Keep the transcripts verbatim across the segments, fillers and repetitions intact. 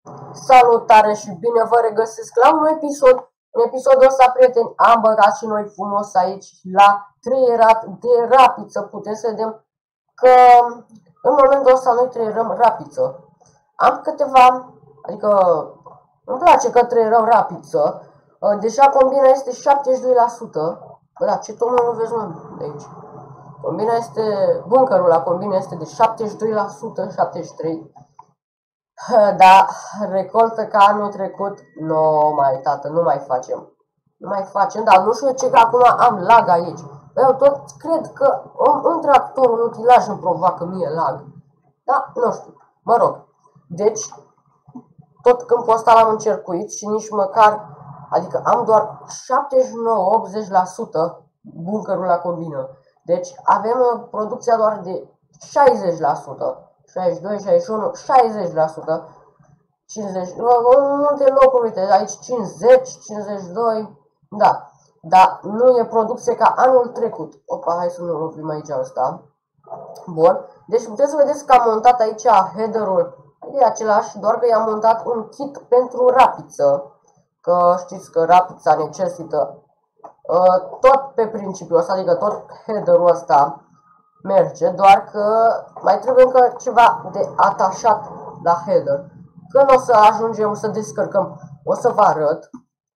Salutare și bine vă regăsesc la un episod. În episodul ăsta, prieteni, am băgat și noi frumos aici la traierat de rapiță. Putem să vedem că în momentul ăsta noi traierăm rapiță. Am câteva, adică îmi place că traierăm rapiță. Deja combina este șaptezeci și doi la sută. Bă, da, ce tot mă vezi, mă, de aici. Combina este, bunkerul la combina este de șaptezeci și doi la sută, șaptezeci și trei la sută. Da, recoltă ca anul trecut, nu mai, tată, nu mai facem. Nu mai facem, dar nu știu ce, că acum am lag aici. Eu tot cred că în tractorul, în utilaj îmi provoacă mie lag. Da, nu știu, mă rog. Deci, tot câmpul ăsta l-am încercuit și nici măcar, adică am doar șaptezeci și nouă la optzeci la sută bunkerul la combină. Deci avem producția doar de șaizeci la sută. șaizeci și doi, șaizeci și unu, șaizeci la sută, cincizeci, în multe locuri, uite, aici cincizeci, cincizeci și doi, da, dar nu e producție ca anul trecut. Opa, hai să nu oprim aici asta. Bun, deci puteți să vedeți că am montat aici header-ul, e același, doar că i-am montat un kit pentru rapiță, că știți că rapița necesită uh, tot pe principiul ăsta, adică tot header-ul ăsta merge, doar că mai trebuie încă ceva de atașat la header. Când o să ajungem să descărcăm, o să vă arăt.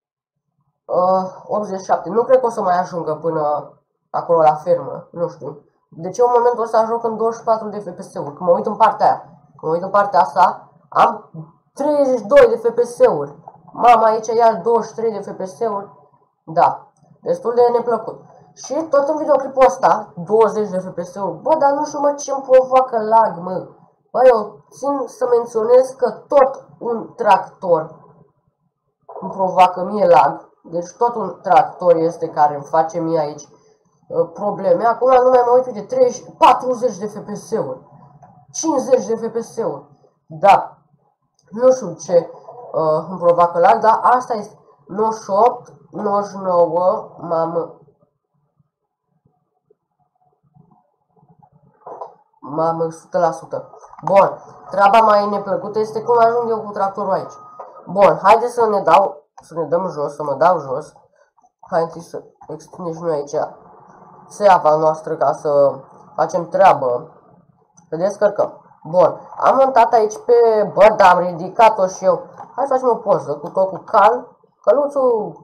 uh, optzeci și șapte, nu cred că o să mai ajungă până acolo la fermă, nu știu. Deci în momentul ăsta joc în douăzeci și patru de F P S-uri. Când mă uit în partea aia, când mă uit în partea asta, am treizeci și doi de F P S-uri. Mama, aici ia douăzeci și trei de F P S-uri. Da, destul de neplăcut. Și tot în videoclipul ăsta, douăzeci de F P S-uri, bă, dar nu știu, mă, ce îmi provoacă lag, mă. Bă, eu țin să menționez că tot un tractor îmi provoacă mie lag. Deci tot un tractor este care îmi face mie aici uh, probleme. Acum nu mai mă uit, uite, treizeci, patruzeci de F P S-uri, cincizeci de F P S-uri. Da, nu știu ce uh, îmi provoacă lag, dar asta este nouăzeci și opt, nouăzeci și nouă, mamă. Mamă, o sută la sută. Bun, treaba mai neplăcută este cum ajung eu cu tractorul aici. Bun, haideți să ne dau, să ne dăm jos, să mă dau jos. Haideți să extindem și noi aici țeava noastră ca să facem treabă. Să descărcăm. Bun, am montat aici pe, bă, da, am ridicat-o și eu. Hai să facem o poză cu tot cu cal. Căluțul,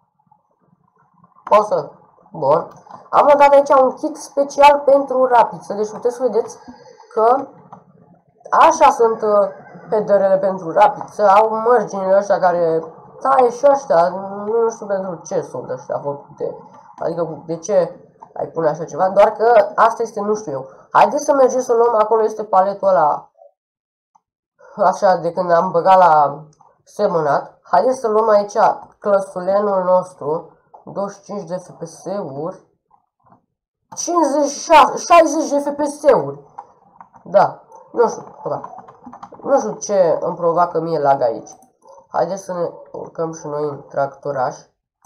poză. Bun. Am montat aici un kit special pentru rapiță. Deci puteți să vedeți că așa sunt headerele pentru rapiță. Au mărginile ăștia care taie și ăștia. Nu știu pentru ce sunt ăștia făcute. Adică de ce ai pune așa ceva. Doar că asta este, nu știu eu. Haideți să mergem să luăm, acolo este paletul ăla. Așa, de când am băgat la semănat. Haideți să luăm aici clăsulenul nostru. douăzeci și cinci de F P S-uri. cincizeci și șase, șaizeci de F P S-uri. Da, nu știu, da. Nu știu ce îmi provoacă mie lag aici. Haideți să ne urcăm și noi în tractoraș.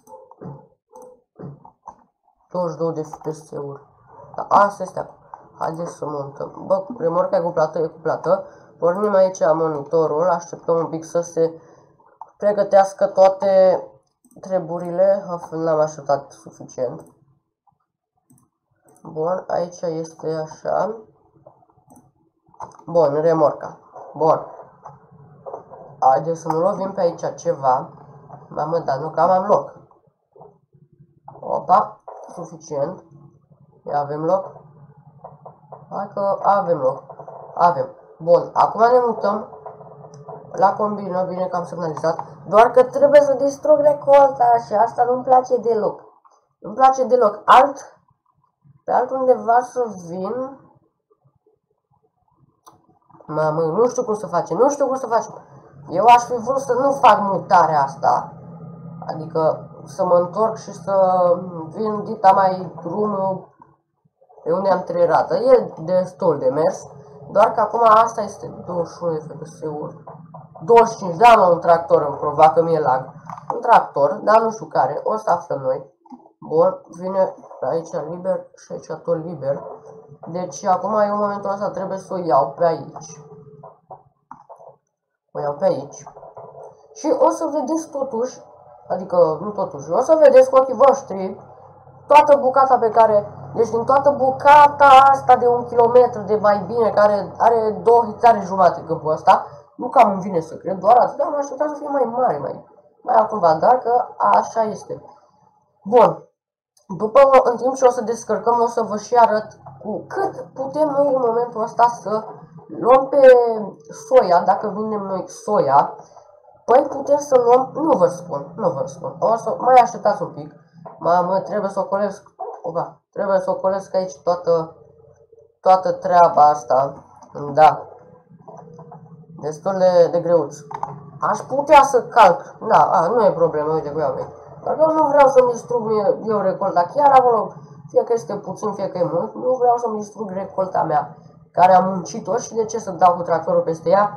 douăzeci și doi de F P S-uri. Da, asta este acum. Haideți să montăm. Bă, remorca e cuplată, e cuplată. Pornim aici monitorul, așteptăm un pic să se pregătească toate treburile. N-am așteptat suficient. Bun, aici este așa. Bun, remorca. Bun. Haideți să nu lovim pe aici ceva. Mamă, dar nu cam am loc. Opa, suficient. Ia avem loc. Hai că avem loc. Avem. Bun, acum ne mutăm la combină, bine că am semnalizat. Doar că trebuie să distrug recolta și asta nu-mi place deloc. Nu-mi place deloc. Alt, pe altundeva să vin. Mamă, nu știu cum să facem, nu știu cum să facem. Eu aș fi vrut să nu fac mutarea asta. Adică să mă întorc și să vin dita mai drumul pe unde am traierat. E destul de mers. Doar că acum asta este douăzeci și unu de F P S-uri. douăzeci și cinci, da, mă, un tractor îmi provoacă mie lag. Un tractor, dar nu știu care, o să aflăm noi. Bun, vine aici liber și aici tot liber. Deci acum eu în momentul ăsta trebuie să o iau pe aici. O iau pe aici. Și o să vedeți totuși, adică nu totuși, o să vedeți cu ochii voștri toată bucata pe care, deci din toată bucata asta de un kilometru de mai bine, care are două hectare jumate câmpul ăsta, nu cam îmi vine să cred, doar atât, dar mă așteptam să fie mai mare, mai, mai altcumva, dar că așa este. Bun, după, în timp ce o să descărcăm, o să vă și arăt cu cât putem noi în momentul ăsta să luăm pe soia, dacă vindem noi soia, păi putem să luăm, nu vă spun, nu vă spun, o să mai așteptați un pic. Mamă, trebuie să ocolesc, opa, trebuie să ocolesc aici toată, toată treaba asta, da, destul de, de greuț. Aș putea să calc, da, a, nu e problemă, uite cu ea, dar eu nu vreau să-mi distrug eu recolta, chiar acolo, fie că este puțin, fie că e mult, nu vreau să-mi distrug recolta mea, care am muncit-o și de ce să dau cu tractorul peste ea?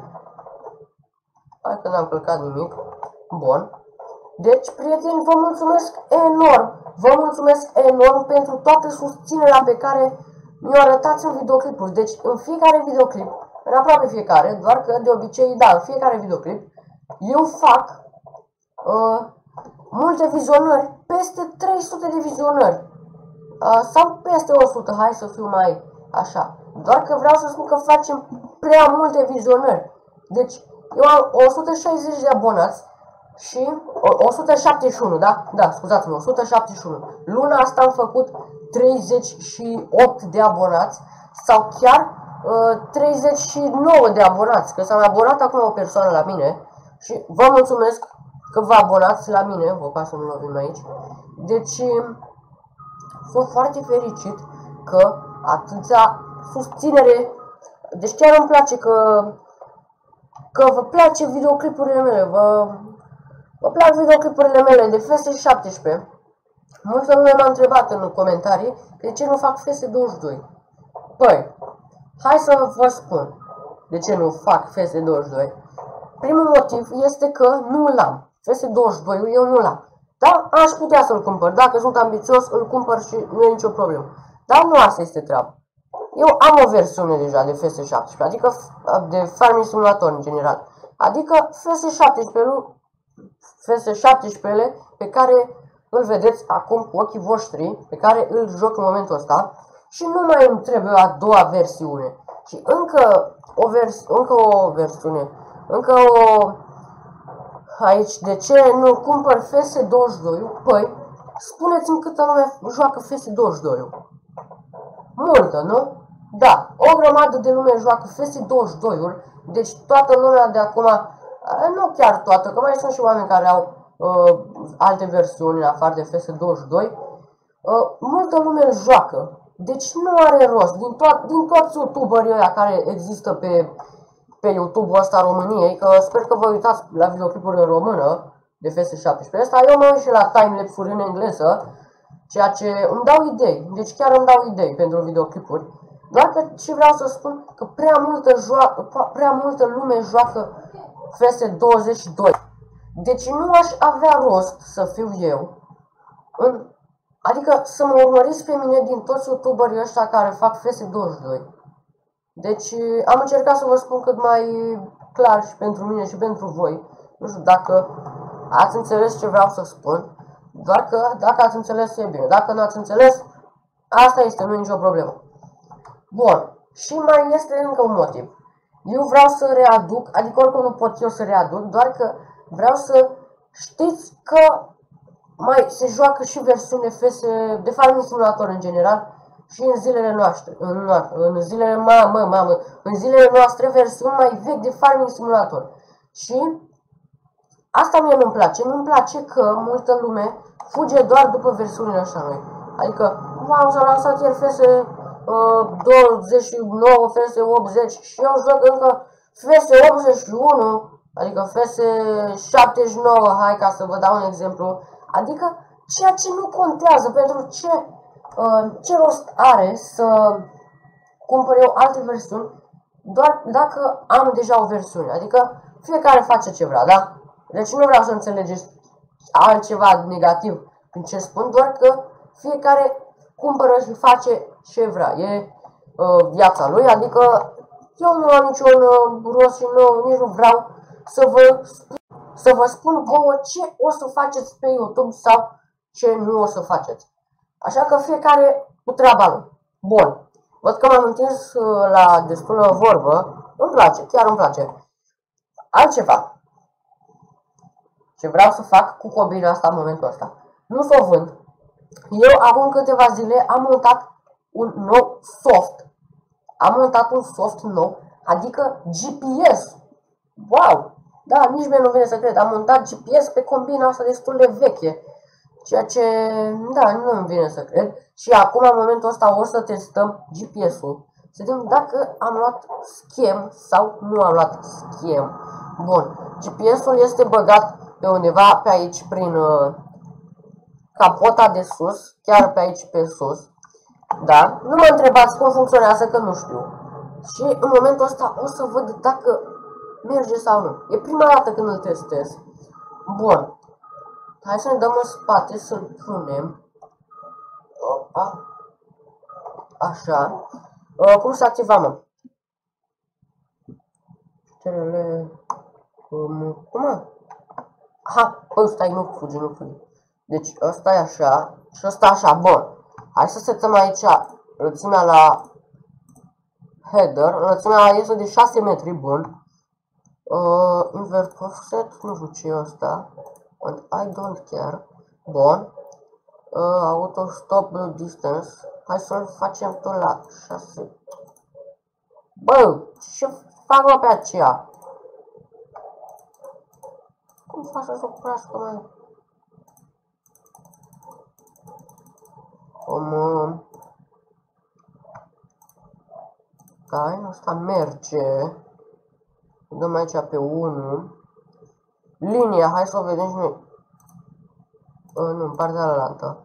Hai că n-am călcat nimic, bun. Deci, prieteni, vă mulțumesc enorm, vă mulțumesc enorm pentru toată susținerea pe care mi-o arătați în videoclipuri. Deci, în fiecare videoclip, în aproape fiecare, doar că de obicei, da, în fiecare videoclip, eu fac uh, multe vizionări, peste trei sute de vizionări, uh, sau peste o sută, hai să fiu mai așa. Doar că vreau să spun că facem prea multe vizionări. Deci, eu am o sută șaizeci de abonați, și o sută șaptezeci și unu, da? Da, scuzați-mă, o sută șaptezeci și unu. Luna asta am făcut treizeci și opt de abonați sau chiar uh, treizeci și nouă de abonați, că s-a mai abonat acum o persoană la mine și vă mulțumesc că vă abonați la mine, vă ca să nu lovim aici. Deci sunt foarte fericit că atâția susținere, deci chiar îmi place că, că vă place videoclipurile mele, vă... Vă plac videoclipurile mele de F S șaptesprezece. Multă lume m-a întrebat în comentarii de ce nu fac F S douăzeci și doi. Păi, hai să vă spun de ce nu fac F S douăzeci și doi. Primul motiv este că nu l-am. F S douăzeci și doi eu nu l-am. Da? Aș putea să-l cumpăr. Dacă sunt ambițios, îl cumpăr și nu e nicio problemă. Dar nu asta este treaba. Eu am o versiune deja de F S șaptesprezece, adică de Farming Simulator în general. Adică F S șaptesprezece F S șaptesprezece pe care îl vedeți acum cu ochii voștri, pe care îl joc în momentul ăsta și nu mai îmi trebuie a doua versiune. Și încă o, vers încă o versiune, încă o... Aici, de ce nu cumpăr F S douăzeci și doi? Păi, spuneți-mi câtă lume joacă F S douăzeci și doi. Multă, nu? Da, o grămadă de lume joacă F S douăzeci și doi-ul, deci toată lumea de acum... Nu chiar toată, că mai sunt și oameni care au uh, alte versiuni în afară de F S douăzeci și doi. Uh, multă lume îl joacă, deci nu are rost. Din, to din toți youtuberii ăia care există pe, pe YouTube-ul ăsta României, că sper că vă uitați la videoclipuri în română de F S șaptesprezece, asta eu mă uit și la timelapse-uri în engleză, ceea ce îmi dau idei, deci chiar îmi dau idei pentru videoclipuri. Doar că ce vreau să spun, că prea multă, joacă, prea multă lume joacă F S douăzeci și doi. Deci nu aș avea rost să fiu eu, în, adică să mă urmăriți pe mine din toți youtuberii ăștia care fac F S douăzeci și doi. Deci am încercat să vă spun cât mai clar și pentru mine și pentru voi. Nu știu dacă ați înțeles ce vreau să spun, doar că dacă ați înțeles e bine. Dacă nu ați înțeles, asta este, nu e nicio problemă. Bun, și mai este încă un motiv. Eu vreau să readuc, adică oricum nu pot eu să readuc, doar că vreau să știți că mai se joacă și versiune F S de Farming Simulator în general și în zilele noastre, în, în zilele, mamă, mamă, în zilele noastre versiuni mai vechi de Farming Simulator. Și asta mie nu-mi place, nu-mi place că multă lume fuge doar după versiunile așa noi. Adică, wow, s-a lansat ieri F S douăzeci și nouă, F S optzeci și eu joc încă F S optzeci și unu, adică F S șaptezeci și nouă, hai ca să vă dau un exemplu, adică ceea ce nu contează, pentru ce, uh, ce rost are să cumpăr eu alte versiuni, doar dacă am deja o versiune, adică fiecare face ce vrea, da? Deci nu vreau să înțelegeți altceva negativ prin ce spun, doar că fiecare cumpără și face ce vrea, e uh, viața lui, adică eu nu am niciun uh, rost și nu, nici nu vreau să vă, să vă spun vouă ce o să faceți pe YouTube sau ce nu o să faceți. Așa că fiecare cu treaba lui. Bun. Văd că m-am întins la destulă vorbă. Îmi place, chiar îmi place. Altceva. Ce vreau să fac cu combina asta în momentul ăsta. Nu s-o vând. Eu acum câteva zile am montat un nou soft. Am montat un soft nou, adică G P S. Wow! Da, nici mie nu vine să cred. Am montat G P S pe combina asta destul de veche. Ceea ce, da, nu îmi vine să cred. Și acum, în momentul ăsta, o să testăm G P S-ul. Să vedem dacă am luat schem sau nu am luat schem. Bun. G P S-ul este băgat pe undeva pe aici, prin uh, capota de sus. Chiar pe aici, pe sus. Da? Nu mă întrebați cum funcționează, că nu știu. Și în momentul ăsta o să văd dacă merge sau nu. E prima dată când îl testez. Bun. Hai să ne dăm în spate, să-l punem. Opa. Așa. Uh, cum să activăm, mă? Terele... Um, cum? Aha, bă, stai, nu fugi, nu fugi. Deci ăsta e așa și ăsta așa, bun. Hai să setăm aici lățimea la header. Lățimea este de șase metri, bun. Uh, invert offset, nu știu ce e ăsta. And I don't care. Bun. Uh, auto stop distance. Hai să-l facem tot la șase. Bă, ce fac mă pe aceea? Cum fac să-și oprească, mai? Cum... Uh, da, asta merge. Dăm aici pe unu. Linia, hai să o vedem și noi. Uh, nu, în partea alaltă.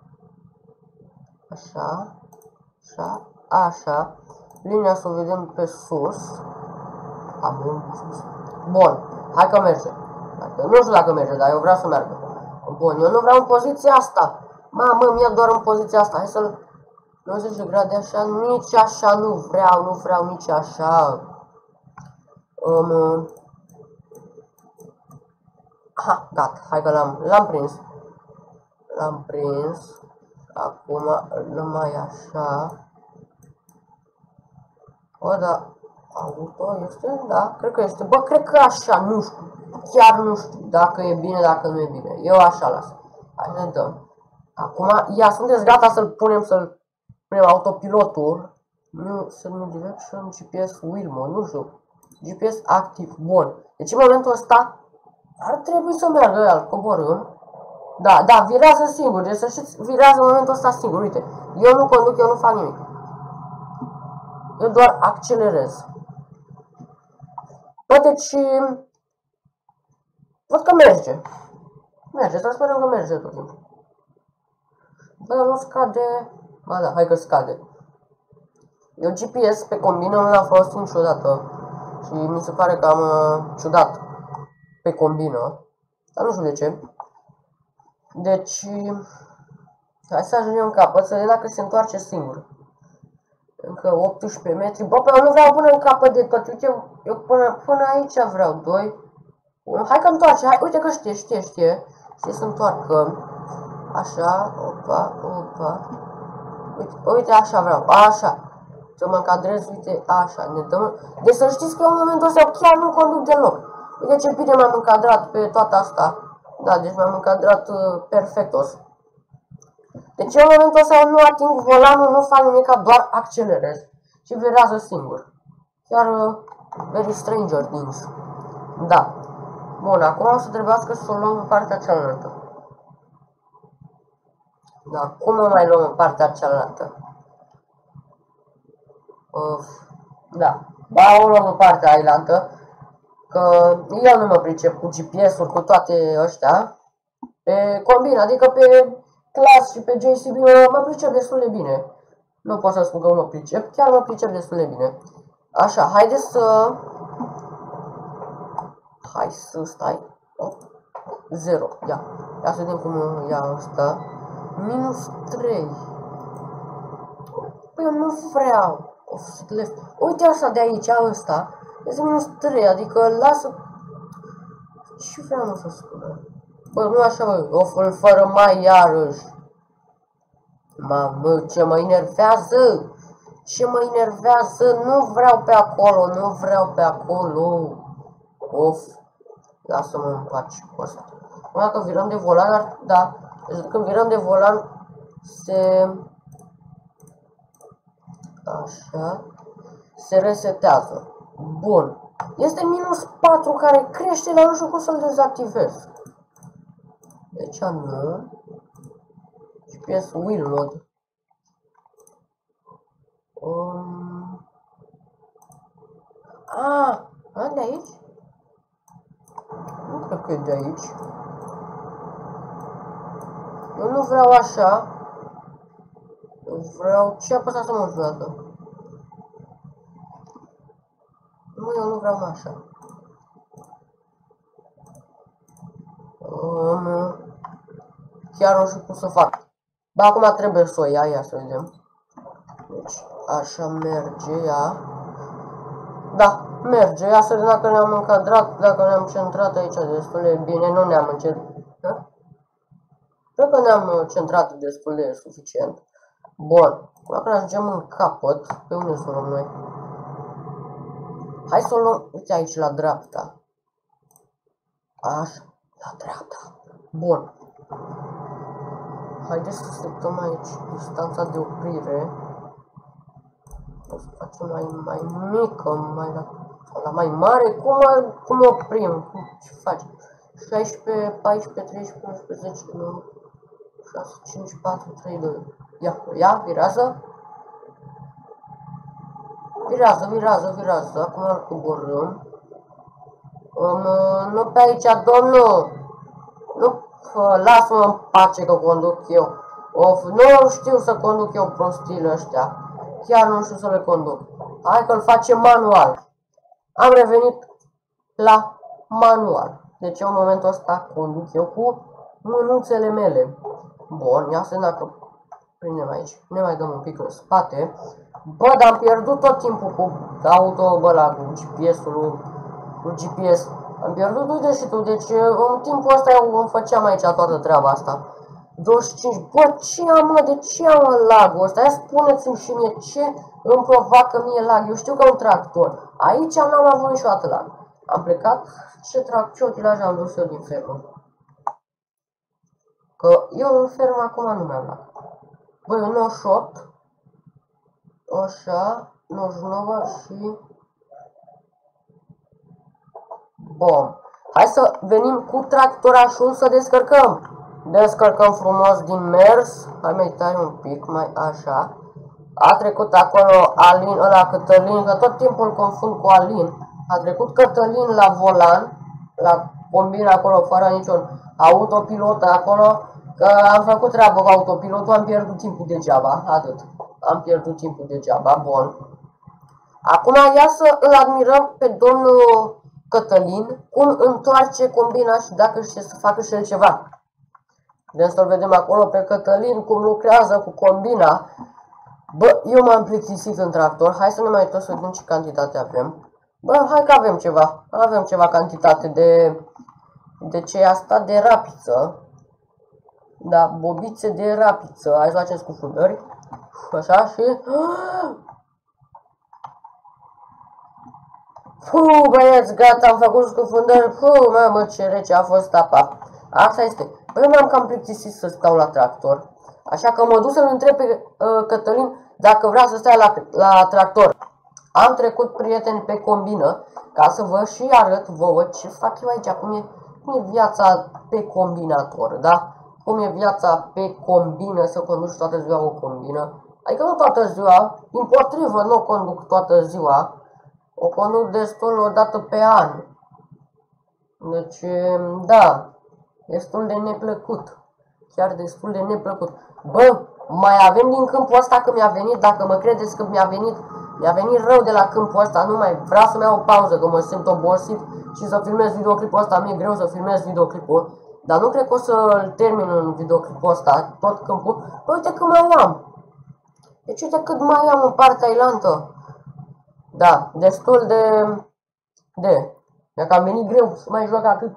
Așa. Așa. Așa. Linia să o vedem pe sus. Am un sus. Bun. Hai că merge. Dacă, nu știu dacă merge, dar eu vreau să meargă. Bun, eu nu vreau în poziția asta. Mamă, mi-e doar în poziția asta. Hai să-l... nouăzeci de grade așa. Nici așa nu vreau. Nu vreau nici așa. Um... Aha, gata. Hai că l-am l-am prins. L-am prins. Acum numai așa. Bă, da. Auto este? Da, cred că este. Bă, cred că așa, nu știu. Chiar nu știu dacă e bine, dacă nu e bine. Eu așa las. Hai să ne dăm. Acum, ia, sunteți gata să-l punem, să-l punem autopilotul. Nu, să nu direction, G P S wheel mode, nu știu. G P S activ, bun. Deci în momentul ăsta ar trebui să meargă el, coborâm. Da, da, virează singur, deci să știți, virează în momentul ăsta singur, uite. Eu nu conduc, eu nu fac nimic. Eu doar accelerez. Bă, deci... văd că merge. Merge, să sperăm că merge tot timpul. Bă, dar nu scade... Ba da, hai că scade. Eu G P S pe combină nu l-am folosit niciodată. Și mi se pare că am uh, ciudat pe combină. Dar nu știu de ce. Deci... hai să ajungem în capăt, să vedem dacă se întoarce singur. Încă optsprezece metri. Bă, păi eu nu vreau până în capăt de tot. Uite, eu până, până aici vreau. doi. Hai că întoarce. Hai, uite că știe, știe, știe. Știe să întoarcă. Așa. Opa, opa. Uite, uite așa vreau. Așa. Să mă încadrez, uite, așa. Ne dăm... Deci să știți că eu în momentul ăsta chiar nu conduc deloc. Uite ce bine m-am încadrat pe toată asta. Da, deci m-am încadrat uh, perfectos. Deci eu în momentul ăsta nu ating volanul, nu fac nimic, doar accelerez. Și virează singur. Chiar uh, very stranger things. Da. Bun, acum o să trebuiască să o luăm în partea cealaltă. Da, cum o mai luăm în partea cealaltă? Uf, da. Ba, o luăm în partea ailaltă. Că eu nu mă pricep cu G P S-uri, cu toate ăștia. Pe combina, adică pe Class și pe J C B mă pricep destul de bine. Nu pot să spun că nu mă pricep, chiar mă pricep destul de bine. Așa, haideți să... Hai să stai. zero, ia. Ia să vedem cum ia asta. Minus trei. Păi eu nu vreau. Offset left. Uite așa de aici, ăsta. Este minus trei, adică lasă... Ce vreau nu să spună? Bă, nu așa, bă, o fă fără mai iarăși. Mamă, ce mă enervează! Ce mă enervează! Nu vreau pe acolo, nu vreau pe acolo. Of, lasă-mă în pace cu asta. Dacă virăm de volan, ar, da, deci când virăm de volan, se... Așa, se resetează. Bun. Este minus patru care crește, dar nu știu cum să-l dezactivez. Deci nu. G P S wheel mode. Um... Ah, a, de aici? Nu cred că e de aici. Eu nu vreau așa. Eu vreau... Ce apăsa să mă vreodată? Nu, eu nu vreau așa. Um, chiar nu știu cum să fac. Dar acum trebuie să o ia, ia să vedem. Deci, așa merge ea. Da, merge. Ia să vedem dacă ne-am încadrat, dacă ne-am centrat aici destul de bine. Nu ne-am încentrat. Cred că ne-am centrat destul de suficient. Bun. Acum ajungem în capăt. Pe unde să luăm noi? Hai să o luăm, uite aici, la dreapta. Așa, la dreapta. Bun. Haideți să setăm aici distanța de oprire. O să facem mai, mai mică, mai la, la mai mare. Cum, cum oprim? Ce facem? șaisprezece, paisprezece, treisprezece, unsprezece, nouă, șase, cinci, patru, trei, doi. Ia, ia, virează. Virează, virează, virează. Acum îl coborâm. Um, nu pe aici, domnul. Nu, lasă-mă în pace că conduc eu. Of, nu știu să conduc eu prostiile ăștia. Chiar nu știu să le conduc. Hai că îl facem manual. Am revenit la manual. Deci în momentul ăsta conduc eu cu mânuțele mele. Bun, ia să dacă prindem aici. Ne mai dăm un pic în spate. Bă, dar am pierdut tot timpul cu auto, bă, la cu G P S-ul, cu G P S. Am pierdut, uite și tu, deci în timpul ăsta eu îmi făceam aici toată treaba asta. douăzeci și cinci, bă, ce am, mă, de ce am lag-ul ăsta? Ia spuneți-mi și mie ce îmi provoacă mie lag. Eu știu că e un tractor. Aici n-am avut niciodată lag. Am plecat, ce tractor utilaj am dus eu din fermă. Că eu în fermă acum nu mi-am lag. Băi, nouăzeci și opt. Așa, nouăzeci și nouă și... Bun. Hai să venim cu tractorașul să descărcăm. Descărcăm frumos din mers. Hai mai tare un pic, mai așa. A trecut acolo Alin, ăla Cătălin, că tot timpul îl confund cu Alin. A trecut Cătălin la volan, la combina acolo, fără niciun autopilot acolo. Că am făcut treabă cu autopilotul, am pierdut timpul degeaba, atât. Am pierdut timpul degeaba, bun. Acum ia să îl admirăm pe domnul Cătălin, cum întoarce combina și dacă știe să facă și el ceva. Vrem să-l vedem acolo pe Cătălin, cum lucrează cu combina. Bă, eu m-am plictisit în tractor, hai să ne mai tot să vedem ce cantitate avem. Bă, hai că avem ceva, avem ceva cantitate de... De ce e asta? De rapiță. Da, bobițe de rapiță. Hai să facem scufundări. Așa și... Puh, băieți, gata, am făcut scufundări. Puh, mamă, ce rece a fost apa. Asta este. Păi m-am cam plictisit să stau la tractor. Așa că mă duc să-l întreb pe uh, Cătălin dacă vrea să stea la, la tractor. Am trecut, prieteni, pe combină ca să vă și arăt vouă ce fac eu aici. Cum e, cum e viața pe combinator, da? Cum e viața pe combină, să conduci toată ziua o combină. Adică nu toată ziua, dimpotrivă, nu o conduc toată ziua. O conduc destul o dată pe an. Deci, da, destul de neplăcut. Chiar destul de neplăcut. Bă, mai avem din câmpul ăsta că mi-a venit, dacă mă credeți că mi-a venit, mi-a venit rău de la câmpul ăsta, nu mai vreau să-mi iau o pauză, că mă simt obosit și să filmez videoclipul ăsta, mi-e greu să filmez videoclipul. Dar nu cred că o să-l termin în videoclipul ăsta, tot câmpul. Bă, uite cât mai am. Deci uite cât mai am în partea ailantă. Da, destul de... De... Mi-a cam venit greu să mai joc atât.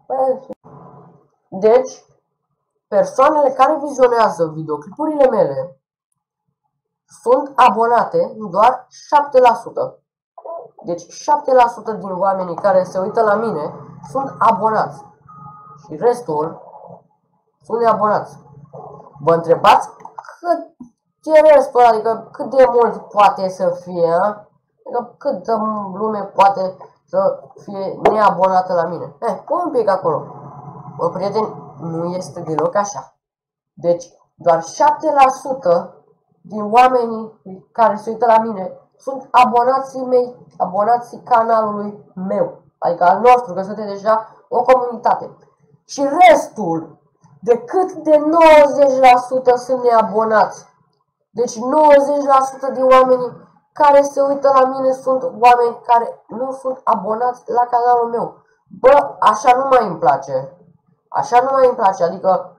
Deci, persoanele care vizionează videoclipurile mele sunt abonate doar șapte la sută. Deci șapte la sută din oamenii care se uită la mine sunt abonați. Și restul sunt neabonați. Vă întrebați cât e restul, adică cât de mult poate să fie, adică cât de lume poate să fie neabonată la mine. Eh, un pic acolo. Bă, prieteni, nu este deloc așa. Deci, doar șapte la sută din oamenii care se uită la mine sunt abonații mei, abonații canalului meu, adică al nostru, că suntem deja o comunitate. Și restul, de cât de nouăzeci la sută sunt neabonați. Deci nouăzeci la sută din oamenii care se uită la mine sunt oameni care nu sunt abonați la canalul meu. Bă, așa nu mai îmi place. Așa nu mai îmi place, adică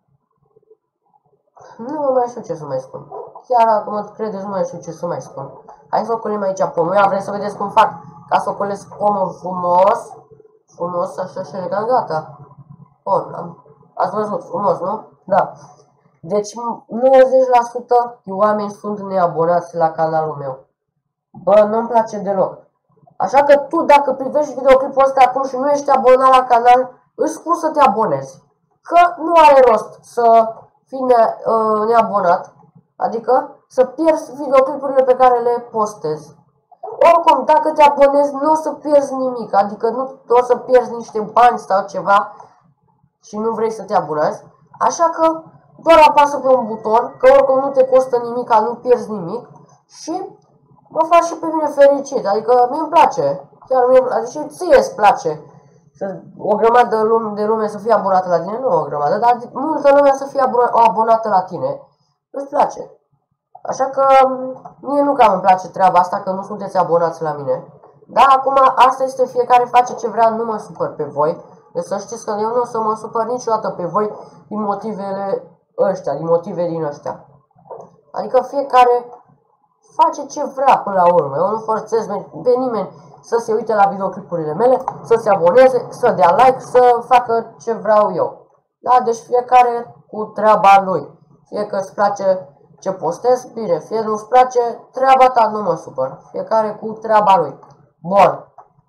nu mai știu ce să mai spun. Chiar acum mă credeți, nu mai știu ce să mai spun. Hai să ocolim aici pomul. Ia, vreți să vedeți cum fac ca să ocolesc pomul frumos. Frumos, așa și elegant, gata. Bun, am, ați văzut, frumos, nu? Da. Deci nouăzeci la sută din oameni sunt neabonați la canalul meu. Bă, nu-mi place deloc. Așa că tu, dacă privești videoclipul ăsta acum și nu ești abonat la canal, îți spun să te abonezi. Că nu are rost să fii ne, uh, neabonat. Adică să pierzi videoclipurile pe care le postezi. Oricum, dacă te abonezi, nu o să pierzi nimic. Adică nu o să pierzi niște bani sau ceva și nu vrei să te abonezi. Așa că doar apasă pe un buton, că oricum nu te costă nimic, nu pierzi nimic. Și mă fac și pe mine fericit. Adică mie îmi place. Chiar mie, adică și ție îți place. Să, o grămadă de lume, de lume să fie abonată la tine. Nu o grămadă, dar multă lume să fie abonată la tine. Îți place. Așa că mie nu cam îmi place treaba asta, că nu sunteți abonați la mine. Dar acum asta este, fiecare face ce vrea, nu mă supăr pe voi. Deci să știți că eu nu o să mă supăr niciodată pe voi din motivele ăștia, din motive din ăștia. Adică fiecare face ce vrea până la urmă. Eu nu forțez pe nimeni să se uite la videoclipurile mele, să se aboneze, să dea like, să facă ce vreau eu. Da, deci fiecare cu treaba lui. Fie că îți place ce postez, bine, fie nu-ți place, treaba ta, nu mă supăr. Fiecare cu treaba lui. Bun.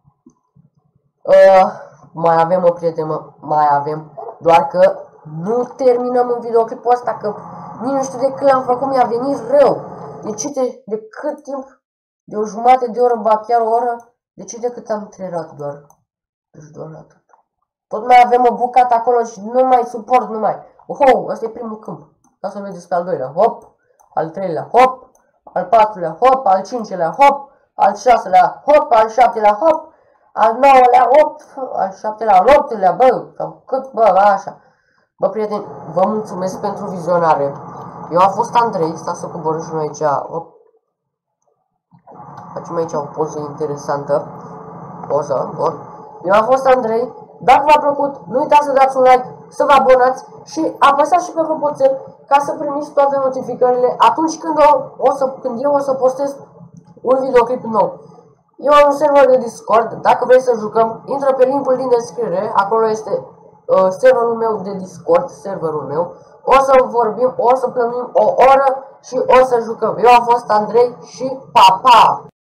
Uh, mai avem o prietenă, mai avem. Doar că nu terminăm în videoclipul ăsta, că nici nu știu de când l-am făcut, mi-a venit rău. Deci de, de cât timp? De o jumătate de oră, ba chiar o oră? De ce de cât am trăirat doar? Deci doar atât. Tot mai avem o bucată acolo și nu mai suport, nu mai. Oh, ăsta e primul câmp. Ca să vedeți pe al doilea, hop. Al treilea, hop. Al patrulea, hop. Al cincelea, hop. Al șaselea, hop. Al șaptelea, hop. Al nouălea, hop. Al șaptelea, al optelea, bă. Cam cât, bă, așa. Bă, prieteni, vă mulțumesc pentru vizionare. Eu am fost Andrei, stați să coborâm și noi aici. Hop. Facem aici o poză interesantă. Poză, bun. Eu am fost Andrei. Dacă v-a plăcut, nu uitați să dați un like, să vă abonați și apăsați și pe clopoțel ca să primiți toate notificările atunci când, o, o să, când eu o să postez un videoclip nou. Eu am un server de Discord, dacă vrei să jucăm, intră pe linkul din descriere, acolo este uh, serverul meu de Discord, serverul meu. O să vorbim, o să plănuim o oră și o să jucăm. Eu am fost Andrei și pa, pa!